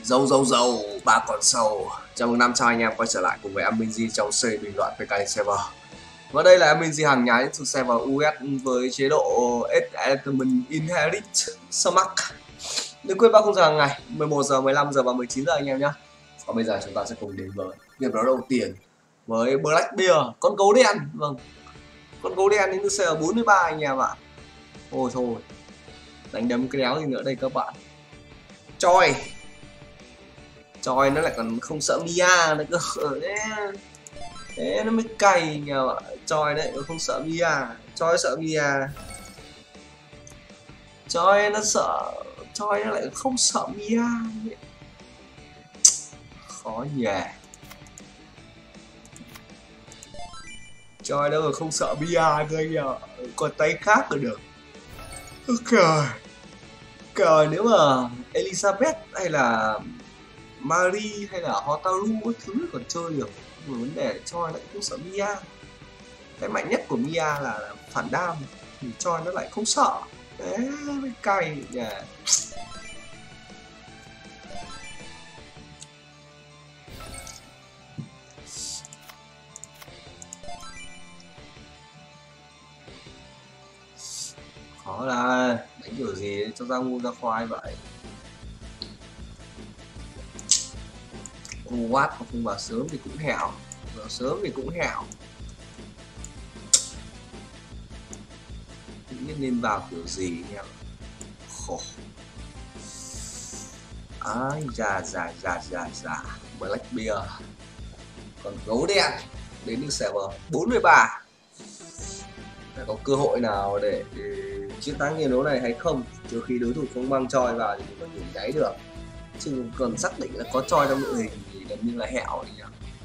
Dâu ba con sâu. Chào mừng 500 anh em quay trở lại cùng với Aminz trong series bình luận PK Server. Và đây là Aminz hàng nhái thuộc server US với chế độ Element Inherit Smack. Đừng quên vào khung giờ hàng ngày 11 giờ, 15 giờ và 19 giờ anh em nhé. Và bây giờ chúng ta sẽ cùng đến với điểm đấu đầu tiên với Black Bear, con gấu đen. Vâng, con gấu đen đến từ server 43 anh em ạ. Ôi thôi, đánh đấm cái đéo gì nữa đây các bạn. Choi nó lại còn không sợ Mia nữa cơ. Thế nó mới cay nhờ ạ. Choi đấy nó không sợ Mia. Choi sợ Mia. Choi nó lại không sợ Mia. Khó nhỉ. Choi đâu mà không sợ Mia cơ anh ạ. Còn tay khác là được. Cờ nếu mà Elizabeth hay là Marie hay là Hotaru các thứ còn chơi được. Nhưng mà vấn đề Choi lại không sợ Mia. Cái mạnh nhất của Mia là phản đam, thì Choi nó lại không sợ. Đấy mới cay nhỉ. Khó là đánh kiểu gì cho ra ngu ra khoai vậy. Watt mà không vào sớm thì cũng hẻo, vào sớm thì cũng hẻo. Không biết nên vào kiểu gì nha. Khổ. Ai dạ Black Bear, còn gấu đen đến từ server 43. Có cơ hội nào để chiến thắng trận đấu này hay không? Trước khi đối thủ không mang Choi vào thì chúng ta nhìn thấy được, chứ còn xác định là có Choi trong đội hình thì gần như là hẹo nhỉ.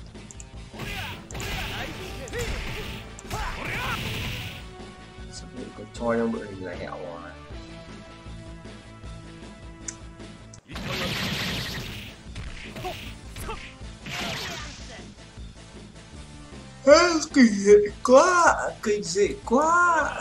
Xác định có Choi trong đội hình là hẹo rồi. Kỳ dị quá, kỳ dị quá.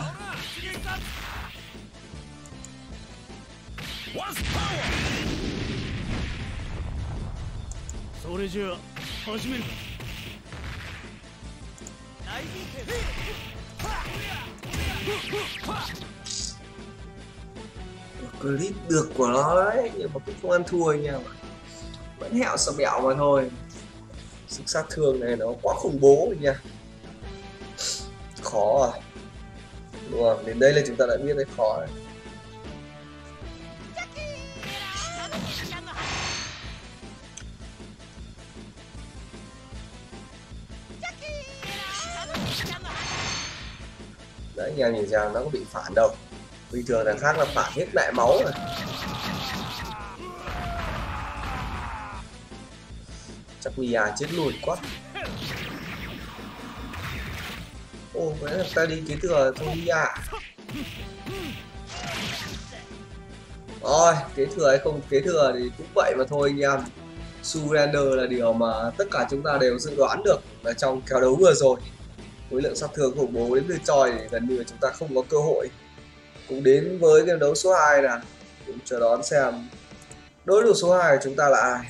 Clip được của nó đấy, nhưng mà cũng không ăn thua anh em ạ. Vẫn hẹo sờ bẹo mà thôi. Sức sát thương này nó quá khủng bố rồi nha. Khó à. Đúng không? Đến đây là chúng ta đã biết đấy, khó rồi. Đấy, anh em nhìn rằng nó có bị phản đâu. Bình thường thằng khác là phản hết mẹ máu rồi. Chắc Mia chết lùi quá. Ô, vậy là ta đi kế thừa thôi Mia. Rồi, kế thừa hay không kế thừa thì cũng vậy mà thôi anh em. Surrender là điều mà tất cả chúng ta đều dự đoán được là trong kèo đấu vừa rồi. Với lượng sát thương khủng bố đến từ Choi thì gần như là chúng ta không có cơ hội. Cũng đến với game đấu số 2 là cũng chờ đón xem đối thủ số 2 của chúng ta là ai.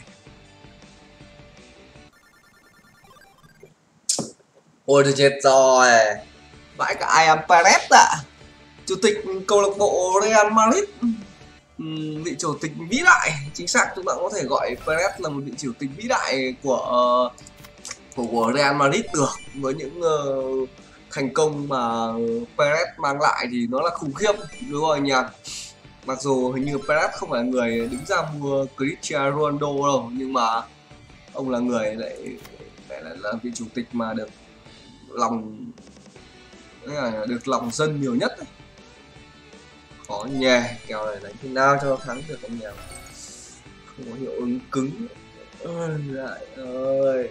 Ôi tôi chết rồi. Vãi cả I am Perez ạ. Chủ tịch câu lạc bộ Real Madrid, vị chủ tịch vĩ đại. Chính xác chúng ta có thể gọi Perez là một vị chủ tịch vĩ đại của Real Madrid được. Với những thành công mà Perez mang lại thì nó là khủng khiếp, đúng rồi nhỉ. Mặc dù hình như Perez không phải là người đứng ra mua Cristiano Ronaldo đâu, nhưng mà ông là người lại là vị chủ tịch mà được lòng dân nhiều nhất. Khó nhè, kèo này đánh thế nào cho nó thắng được anh em. Không có hiệu ứng cứng. Lại ơi,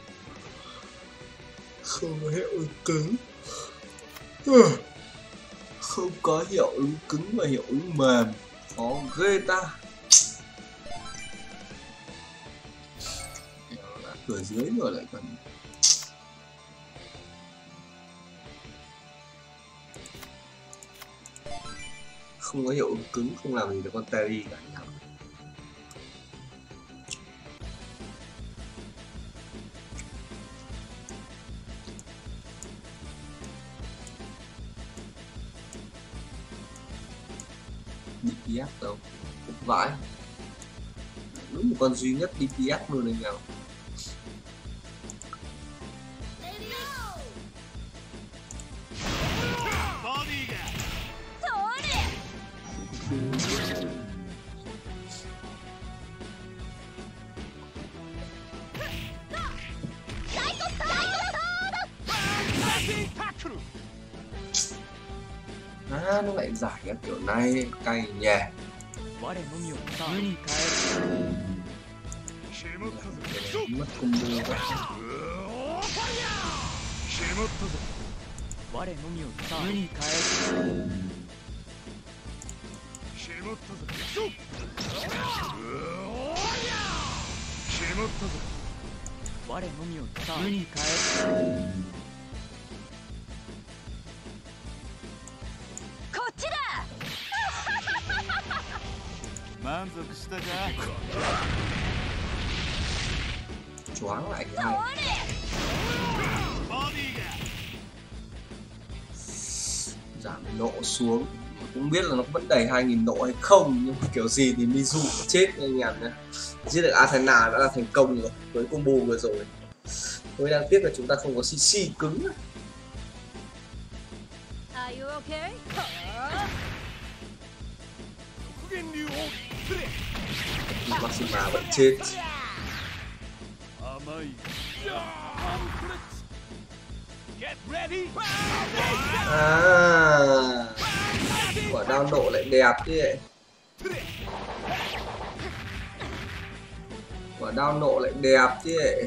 không có hiệu ứng cứng. Không có hiệu ứng cứng và hiệu ứng mềm. Khó ghê ta. Đã cửa dưới rồi lại còn không có hiệu ứng cứng, không làm gì được con Terry cả. DPS đâu, vãi, đúng một con duy nhất DPS luôn anh em. Nó lại giải cái kiểu này cay nhè. Mất combo vậy. Choáng lại cái này. Giảm nộ xuống, cũng biết là nó vẫn đầy 2000 nộ hay không, nhưng mà kiểu gì thì Mizu cũng chết anh em nhé. Giết được Athena đã là thành công rồi với combo vừa rồi. Tôi đang tiếc là chúng ta không có CC cứng. Maxima vẫn chết. Quả đao nộ lại đẹp chứ vậy. Quả đao nộ lại đẹp chứ vậy.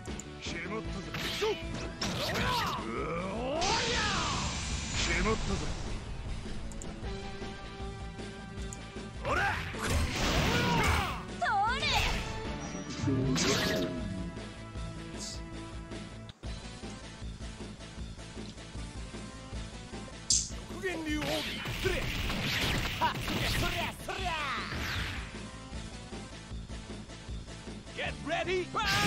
Get ready.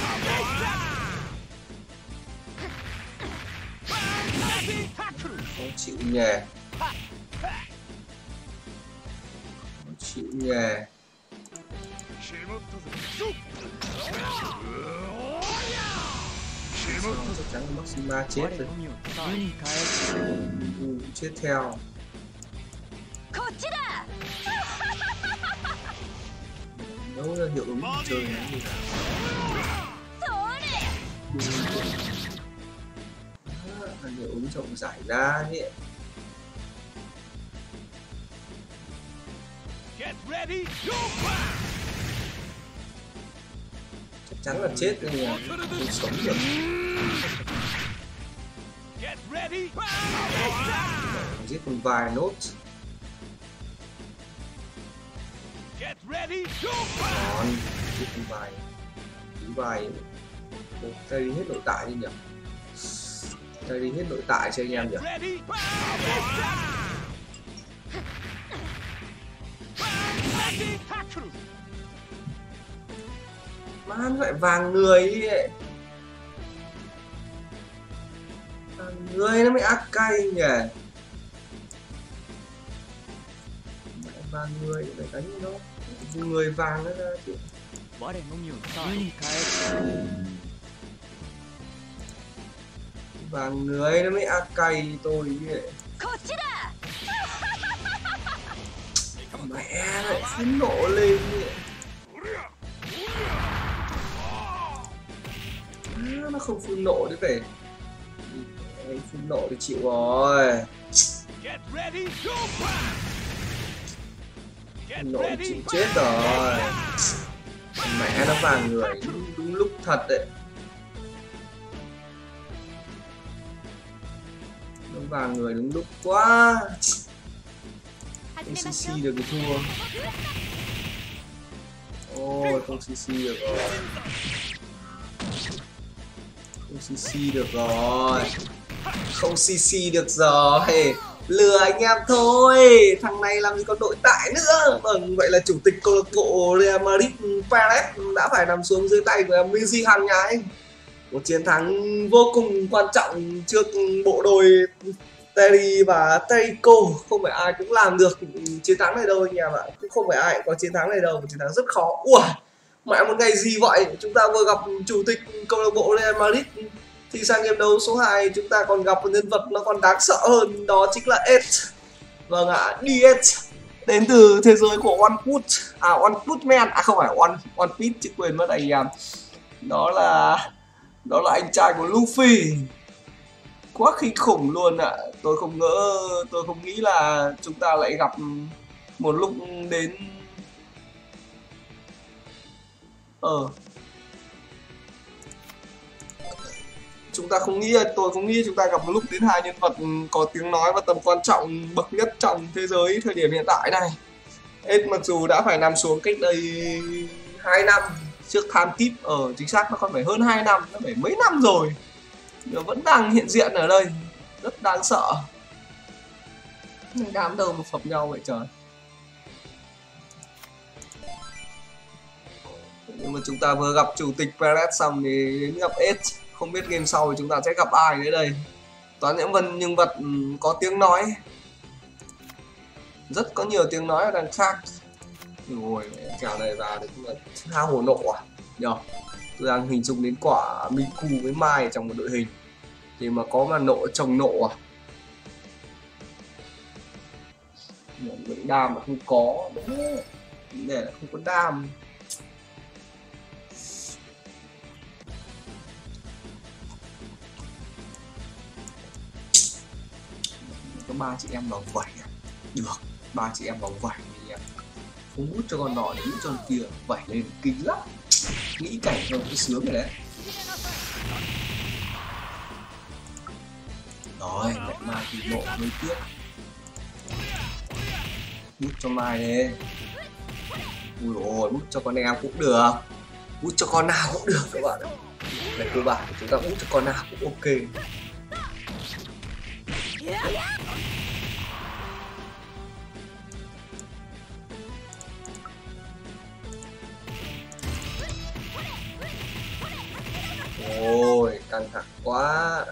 Không chịu nhè. Không chịu nhè. Chắc chắn Maxima chết rồi. Chết theo. Đâu là hiệu ứng chơi này gì cả. Hiệu ứng rộng rãi ra nhỉ. Chắc chắn là chết rồi nhỉ, không sống được. Giết con vài nốt. Còn giết con vài. Tí vài. Đây đi hết nội tại đi nhỉ. Đây đi hết nội tại cho anh em nhỉ. Man lại vàng người đi ấy. Vàng người nó mới ác cay nhỉ. Vàng người phải đánh nó. Người vàng nó ra chứ. Vàng người nó mới ác cay tôi vậy. Mẹ lại phun nổ lên vậy. Nó không phun nổ đấy về. Anh phun nổ thì chịu rồi. Phun nổ thì chịu chết rồi. Mẹ nó vàng người đúng lúc thật đấy. Nó vàng người đúng lúc quá. Không CC được cái thua. Ôi không CC được rồi. Không CC được rồi. Không CC được rồi. Lừa anh em thôi. Thằng này làm gì có nội tại nữa. Vâng, vậy là chủ tịch câu lạc bộ Real Madrid Perez đã phải nằm xuống dưới tay của Miji Hằng nhà anh. Một chiến thắng vô cùng quan trọng trước bộ đôi Terry và Terrico không phải ai cũng làm được chiến thắng này đâu anh em ạ. Cũng không phải ai cũng có chiến thắng này đâu, một chiến thắng rất khó. Ui, mẹ một ngày gì vậy? Chúng ta vừa gặp chủ tịch câu lạc bộ Real Madrid, thì sang game đấu số 2 chúng ta còn gặp một nhân vật nó còn đáng sợ hơn, đó chính là Ed. Vâng ạ, Diez đến từ thế giới của One Punch, One Punch Man, không phải One Piece chứ, quên mất anh em. Đó là anh trai của Luffy. Quá kinh khủng luôn ạ. Tôi không nghĩ là chúng ta lại gặp một lúc đến tôi không nghĩ chúng ta gặp một lúc đến hai nhân vật có tiếng nói và tầm quan trọng bậc nhất trong thế giới thời điểm hiện tại này. Ed mặc dù đã phải nằm xuống cách đây 2 năm trước Time Tip, chính xác nó còn phải hơn 2 năm, nó phải mấy năm rồi, nhưng vẫn đang hiện diện ở đây, rất đáng sợ. Đám đâu mà phập nhau vậy trời. Nhưng mà chúng ta vừa gặp chủ tịch Perez xong thì đến gặp Ed. Không biết game sau thì chúng ta sẽ gặp ai nữa đây. Toàn những nhân vật có tiếng nói, rất có nhiều tiếng nói ở đằng khác. Rồi kèo này vào được hao hổ nộ à nhờ. Tôi đang hình dung đến quả Miku với Mai trong một đội hình thì mà có mà nộ chồng nộ à. Bệnh đam mà không có, để là không có đam. Có 3 chị em vào vẩy à? Được, 3 chị em vào vẩy thì không bút cho con nọ để bút cho con kia, vẩy lên kinh lắm. Nghĩ cảnh cho cái sướng rồi đấy. Rồi, mẹ Mai thì nộ mới tiếp. Bút cho Mai đi. Ui ôi, bút cho con em cũng được. Bút cho con nào cũng được các bạn ạ. Về cơ bản chúng ta bút cho con nào cũng ok. Ôi, căng thẳng quá.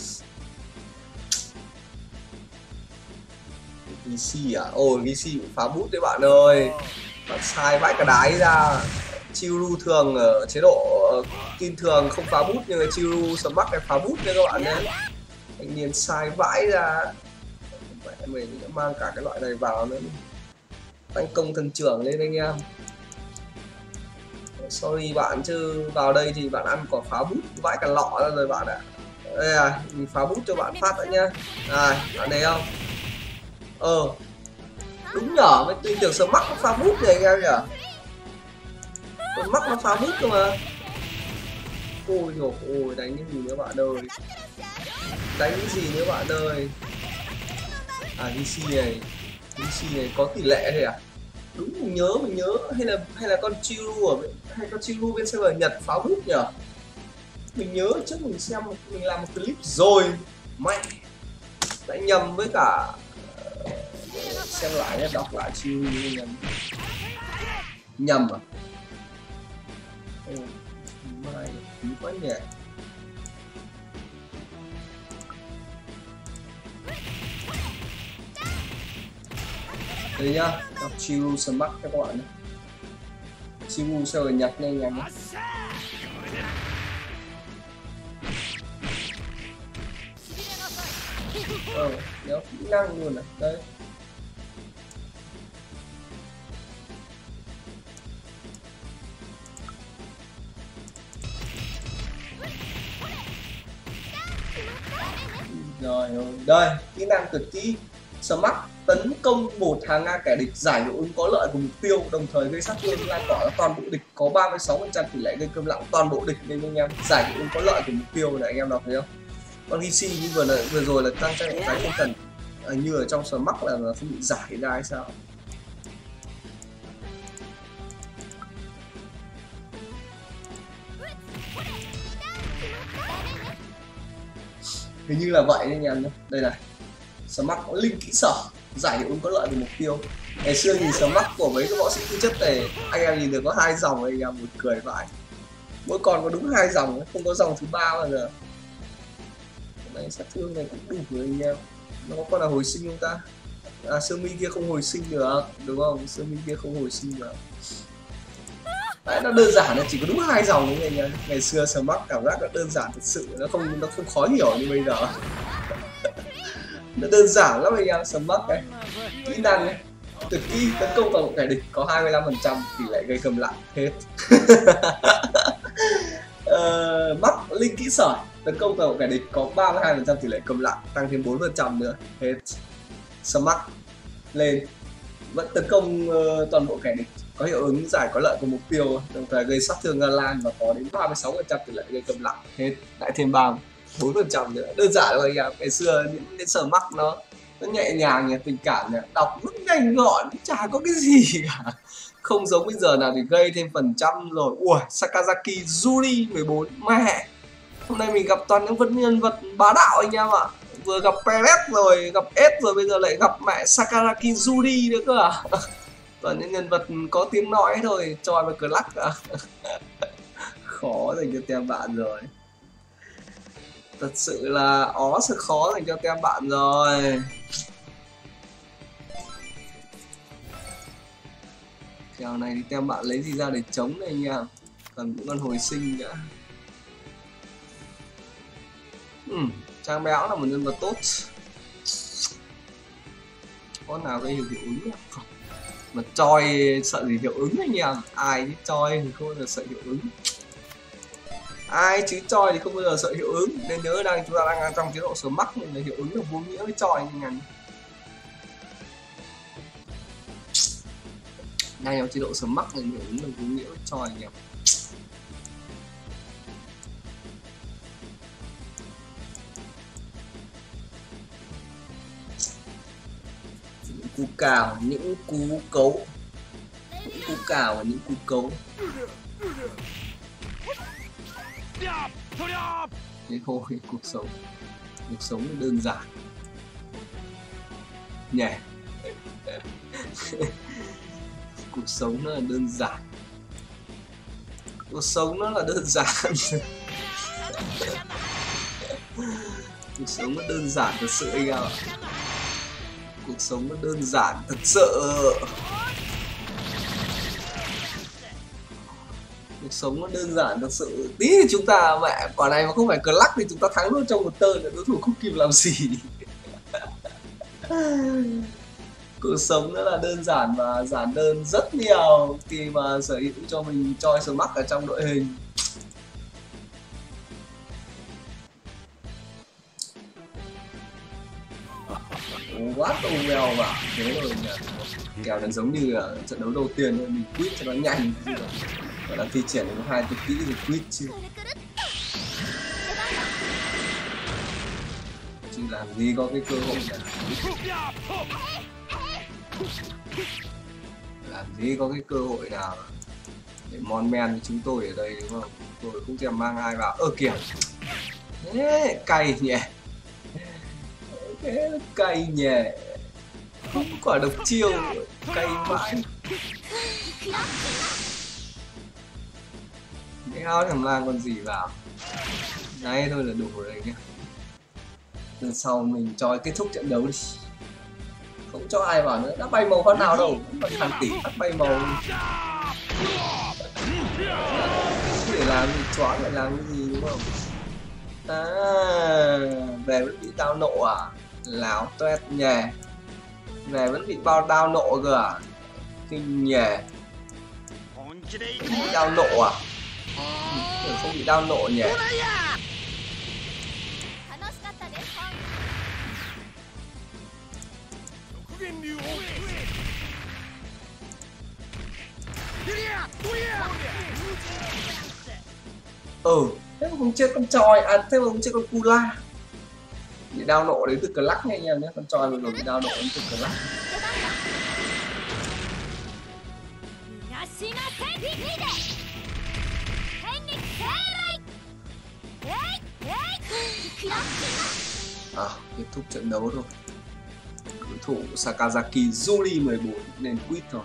VC à? Ôi, VC cũng phá bút đấy bạn ơi. Bạn sai vãi cả đái ra. Chiru thường ở chế độ kim thường không phá bút, nhưng mà Chiru Smack này phá bút nha các bạn nhé. Anh nhiên sai vãi ra. Mẹ mình đã mang cả cái loại này vào nữa. Tăng công thần trưởng lên anh em. Sorry bạn, chứ vào đây thì bạn ăn quả phá bút vãi cả lọ ra rồi bạn ạ. Đây à, mình phá bút cho bạn phát đã nhá. Này, bạn thấy không? Đúng nhở, mình tin tưởng Smack nó phá bút rồi anh em nhở. Con mắc nó phá bút cơ mà. Ôi dồi ôi, đánh cái gì nữa bạn ơi. Đánh cái gì nữa bạn ơi. À, DC này có tỷ lệ thôi à? Đúng, mình nhớ hay là con Chiru con Chiru bên server Nhật phá bút nhở. Mình nhớ trước mình xem mình làm một clip rồi. Mẹ đã nhầm với cả xem lại nhé, đọc lại Chiru nhầm à? Mai phí quá nhỉ. Đây nhá, đọc Chiru Smack các bạn nhé. Chiru server Nhật nha anh em nhé. Đéo kỹ năng luôn này, đây. Rồi, đây, kỹ năng tuyệt kỹ Smack tấn công một hàng ngang kẻ địch, giải hiệu ứng có lợi của mục tiêu, đồng thời gây sát thương lan tỏa ra toàn bộ địch, có 36% tỷ lệ gây cơm lặng toàn bộ địch nên anh em. Giải hiệu ứng có lợi của mục tiêu này anh em đọc thấy không? Con Hishi như vừa rồi là tăng trạng thái không cần, như ở trong Smack là không bị giải ra hay sao? Hình như là vậy anh em nhé. Đây này, Smack có linh kỹ sở, giải hiệu ứng có lợi về mục tiêu. Ngày xưa nhìn Smack của mấy cái võ sĩ tư chất này, anh em nhìn được có 2 dòng, anh em một cười vãi. Mỗi con có đúng 2 dòng, không có dòng thứ 3 bao giờ. Cái này sát thương này cũng đủ rồi anh em. Nó có con nào hồi sinh không ta? À, sơ mi kia không hồi sinh được, đúng không? Sơ mi kia không hồi sinh được. Đấy, nó đơn giản, nó chỉ có đúng 2 dòng như này nha. Ngày xưa Smash cảm giác nó đơn giản thật sự, nó không khó hiểu như bây giờ. Nó đơn giản lắm anh em. Smash này, kỹ năng này, tuyệt kỹ tấn công toàn bộ kẻ địch có 25% tỷ lệ gây cầm lặng hết. Mắc linh kỹ sỏi tấn công toàn bộ kẻ địch có 32% tỷ lệ cầm lặng, tăng thêm 4% nữa hết. Smash lên vẫn tấn công toàn bộ kẻ địch, có hiệu ứng giải có lợi của mục tiêu, đồng thời gây sát thương Lan và có đến 36% tỷ lệ gây cầm lặng hết, lại thêm 4% nữa. Đơn giản thôi anh em. Ngày xưa những cái Smash nó nhẹ nhàng nhỉ, tình cảm nhỉ, đọc rất nhanh gọn, chả có cái gì cả, không giống bây giờ nào thì gây thêm phần trăm rồi. Ui, Sakazaki Yuri 14, mẹ, hôm nay mình gặp toàn những nhân vật bá đạo anh em ạ. Vừa gặp Perez rồi, gặp S rồi, bây giờ lại gặp mẹ Sakazaki Yuri nữa cơ à. Toàn những nhân vật có tiếng nói thôi, tròn và cờ lắc à. Khó dành cho tem bạn rồi, thật sự là ó sự khó dành cho tem bạn rồi. Kèo này thì tem bạn lấy gì ra để chống này nha, cần những con hồi sinh nữa. Trang béo là một nhân vật tốt, có nào gây hiệu ứng không? Mà choi sợ gì hiệu ứng anh em, ai chứ choi thì không bao giờ sợ hiệu ứng, ai chứ choi thì không bao giờ sợ hiệu ứng. Nên nhớ đang chúng ta đang trong chế độ Smash nên là hiệu ứng là vô nghĩa với choi như ngành. Đang trong chế độ Smash nên hiệu ứng là vô nghĩa với choi anh em. Cú cào, những cú cấu, những cú cào và những cú cấu. Thế thôi, cuộc sống đơn giản nhỉ. Cuộc sống nó là đơn giản, cuộc sống nó là đơn giản. Cuộc sống nó đơn giản thật sự anh em ạ. Cuộc sống nó đơn giản thật sự. Cuộc sống nó đơn giản thật sự. Tí thì chúng ta mẹ quả này mà không phải cờ lắc thì chúng ta thắng luôn trong một tơn, đối thủ không kịp làm gì. Cuộc sống nó là đơn giản và giản đơn rất nhiều khi mà sở hữu cho mình choi Smash ở trong đội hình. Quá tù mèo vào thế rồi nhỉ. Kèo này giống như là trận đấu đầu tiên mình quýt cho nó nhanh, gọi là thi triển được 2 tuyệt kỹ rồi quýt chứ làm gì có cái cơ hội nào, làm gì có cái cơ hội nào để mon men với chúng tôi ở đây đúng không? Tôi cũng thèm mang ai vào. Kìa thế cay nhỉ, thế cay nhỉ, không quả độc chiêu cay vãi. Đéo thèm mang con gì vào, đấy thôi là đủ rồi nhá. Từ sau mình cho kết thúc trận đấu đi, không cho ai vào nữa. Đã bay màu phát nào đâu, vẫn hàng tỷ phát bay màu để làm gì, choáng lại làm cái gì đúng không? À, về vẫn bị đau nộ à, láo toét nhè, về vẫn bị đau nộ cơ à, kinh nhè, bị đau nộ à, không bị đau nộ nhỉ. Thế mà không chết con choi, thế mà không chết con Kula. Bị đau nộ đến từ cờ lắc nha anh em nhé, con choi vừa rồi bị đau nộ đến từ cờ lắc. Kết thúc trận đấu rồi. Đối thủ Sakazaki Yuri 14 nên quýt rồi.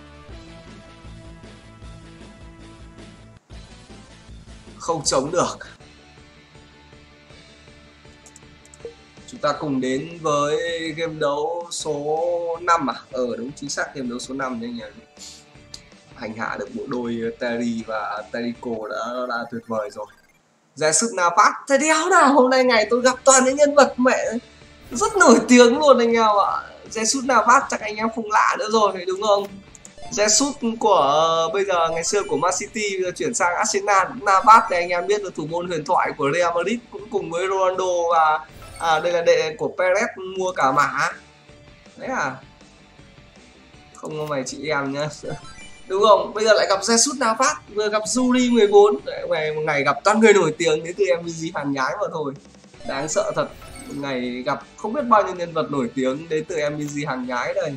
Không chống được. Chúng ta cùng đến với game đấu số 5 à? Đúng, chính xác game đấu số 5 đấy nhỉ. Hành hạ được bộ đôi Terry và Terrico đã tuyệt vời rồi. Jesus Navas, thế đéo nào hôm nay ngày tôi gặp toàn những nhân vật mẹ rất nổi tiếng luôn anh em ạ. Jesus Navas chắc anh em không lạ nữa rồi đúng không? Jesus của bây giờ ngày xưa của Man City bây giờ chuyển sang Arsenal. Navas thì anh em biết là thủ môn huyền thoại của Real Madrid, cũng cùng với Ronaldo và đây là đệ của Perez mua cả mã. Đấy à? Không có mày chị em nhá. Đúng không? Bây giờ lại gặp Jesus Navas, vừa gặp Yuri 14. Một ngày gặp toàn người nổi tiếng đến từ MVG hàng nhái mà thôi. Đáng sợ thật. Một ngày gặp không biết bao nhiêu nhân vật nổi tiếng đến từ MVG hàng nhái đây.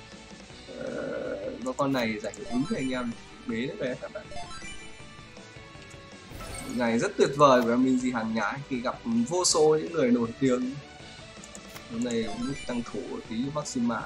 Nó con này giải hiệu ứng anh em bế đấy về các bạn. Một ngày rất tuyệt vời của MVG hàng nhái khi gặp vô số những người nổi tiếng. Hôm nay mức tăng thủ tí Maxima.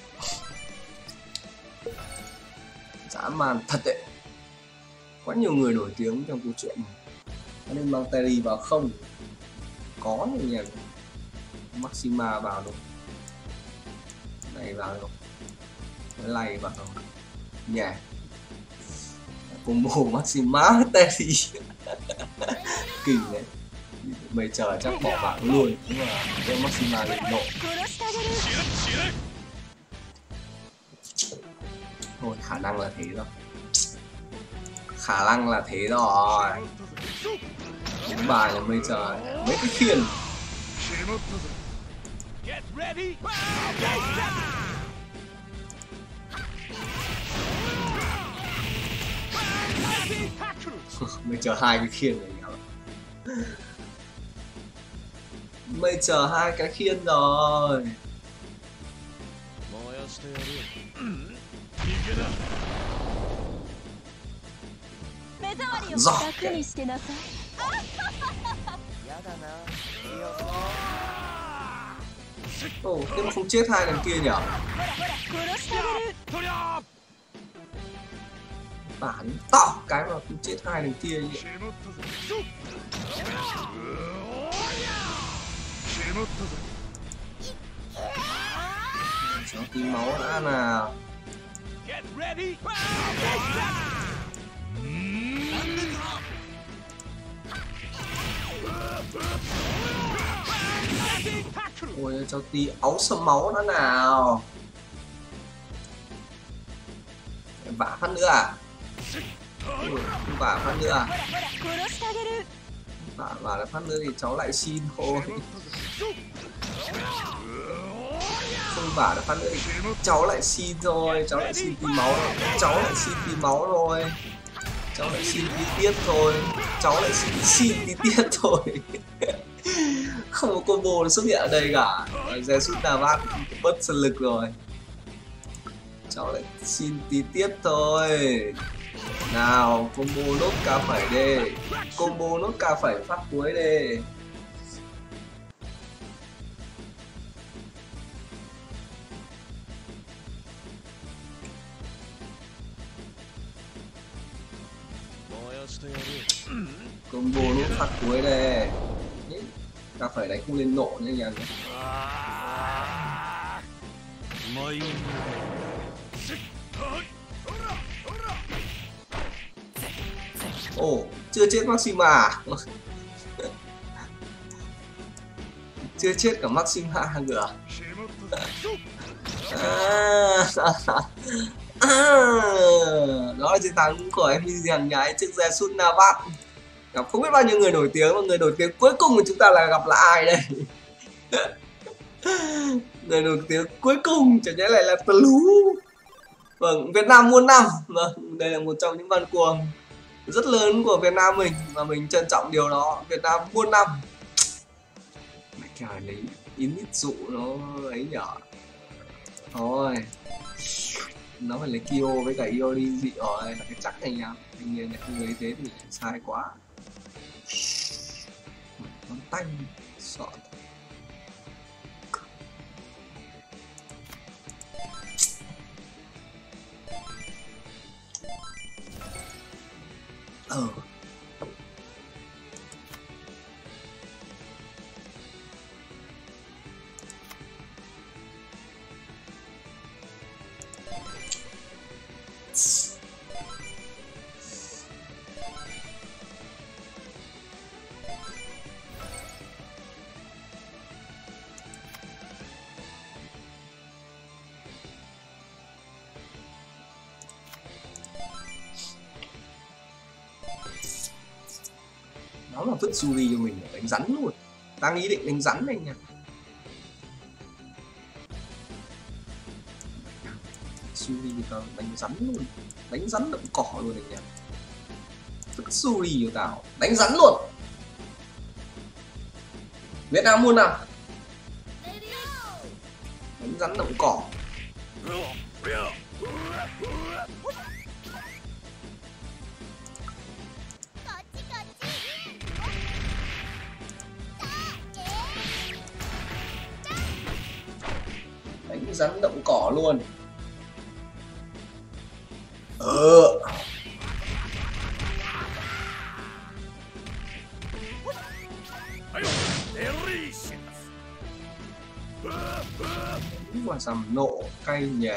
Dã man thật đấy. Quá nhiều người nổi tiếng trong câu chuyện này. Cho nên mang Terry vào không? Có nhiều nhỉ. Maxima vào đâu? Này vào đâu? Lay vào đâu? Nhỉ. Combo Maxima Terry. Kinh đấy. Mày chờ chắc bỏ bảng luôn. Nhưng mà cái Maxima lên nộ. Thôi khả năng là thế rồi. Khả năng là thế rồi. Đúng bài là mây trời. Mấy cái khiên. Mây chờ hai cái khiên này nhau. Mây chờ hai cái khiên rồi. Giỏi. Ồ, thế mà không chết hai lần kia nhỉ? Bản to cái mà không chết hai lần kia nhỉ? Cho tí máu đã nào. Ôi cho tí áo sầm máu nữa nào. Vả phát nữa à? Vả phát nữa à? Vả lại phát nữa thì cháu lại xin thôi. Không vả được phát nữa thì cháu lại xin rồi. Cháu lại xin tí máu rồi. Cháu lại xin tí máu rồi. Cháu lại xin tí tiết thôi. Cháu lại xin tí tiết thôi. Không có combo xuất hiện ở đây cả. Jesus Navas bất sân lực rồi. Cháu lại xin tí tiết thôi. Nào combo nốt ca phẩy đi. Combo nốt ca phẩy phát cuối đi. Combo nốt phát cuối đây. Ta phải đánh không lên nộ nữa nhỉ. Ồ, chưa chết Maxima. Chưa chết cả Maxima kìa. Đó là chiến thắng của MVG hàng nhái trước Jesus Navas. Gặp không biết bao nhiêu người nổi tiếng, và người nổi tiếng cuối cùng của chúng ta là gặp là ai đây? Người nổi tiếng cuối cùng chẳng nhẽ lại là Tlu. Vâng, Việt Nam muôn năm. Vâng, đây là một trong những văn cuồng rất lớn của Việt Nam mình và mình trân trọng điều đó. Việt Nam muôn năm. Mày kìa lấy ít dụ nó ấy nhở. Thôi. Nó phải lấy Kyo với cả Iori dị rồi, là cái chắc anh em. Tuy nhiên lại không lấy thế thì sai quá. Ngón tanh sợ. Nó là vứt Yuri cho mình đánh rắn luôn. Đang ý định đánh rắn này nha. Yuri đánh rắn luôn, đánh rắn đậm cỏ luôn này nha. Vứt Yuri cho tao, đánh rắn luôn. Việt Nam muôn nào. Đánh rắn đậm cỏ. Đánh rắn đậm cỏ luôn. Mà sầm nộ cay nhỉ.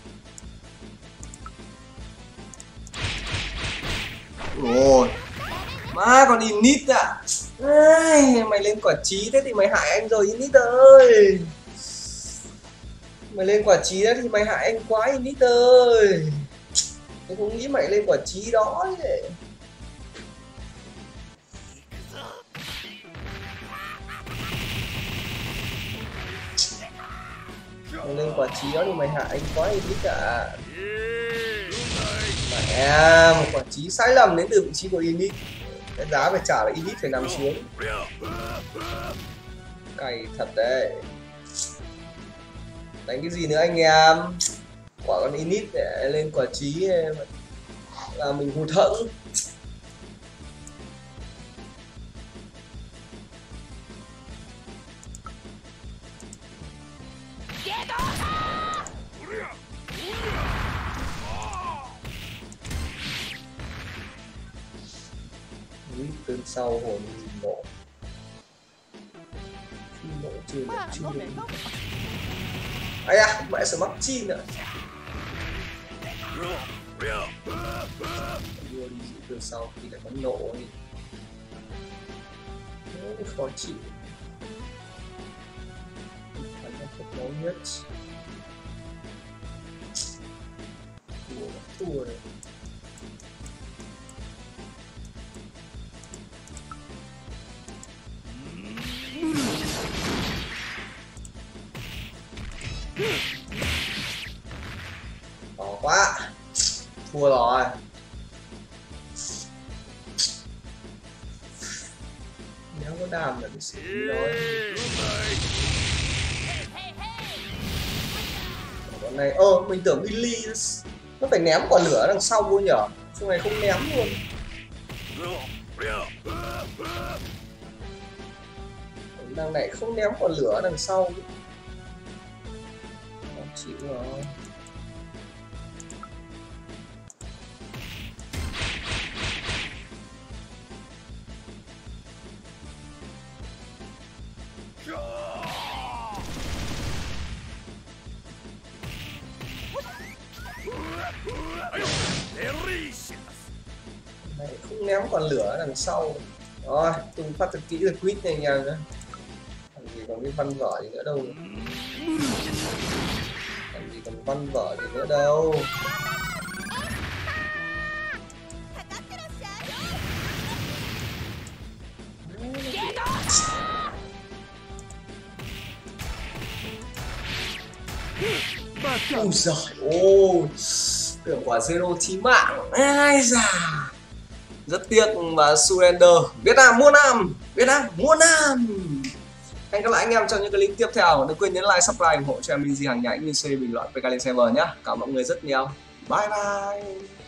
Rồi má còn Init à. Mày lên quả chí thế thì mày hại anh rồi Init ơi. Mày lên quả chí đấy thì mày hại anh quá Init ơi. Tôi không nghĩ mày lên quả chí đó ấy. Mày lên quả chí đó thì mày hại anh quá Init cả. Mẹ, một quả chí sai lầm đến từ vị trí của Init. Cái giá phải trả là Init phải nằm xuống. Cày thật đấy. Đánh cái gì nữa anh em? Quả con Init để lên quả chí là mình hụt hẫng. Cơn sau hồn nổ. Nổ chưa được. Ai à, mẹ sợ mắc chi nữa. Đưa đi giữ cơn sau thì lại bắn nổ đi. Khó chịu. Bắn nó không máu nhất. Thua rồi. Khó quá. Thua rồi. Nếu có đàm là cái gì rồi. Con này, mình tưởng Billy nó phải ném quả lửa đằng sau luôn nhở. Chỗ này không ném luôn. Đằng này không ném quả lửa đằng sau. Không chịu rồi. Này không ném quả lửa đằng sau. Rồi, tung phát thật kỹ rồi quýt này nha. Làm gì còn cái văn vở gì nữa đâu. Làm gì còn văn vở gì nữa đâu. Ôi giời ôi. Tưởng quả zero chí mạng. Ai da. Rất tiếc và surrender. Việt Nam mua Nam. Việt Nam mua Nam. Hẹn gặp lại anh em trong những clip tiếp theo. Đừng quên nhấn like, subscribe ủng hộ cho em Minh Di hàng nhái như bình luận PK lên server nhé. Cảm ơn mọi người rất nhiều. Bye bye.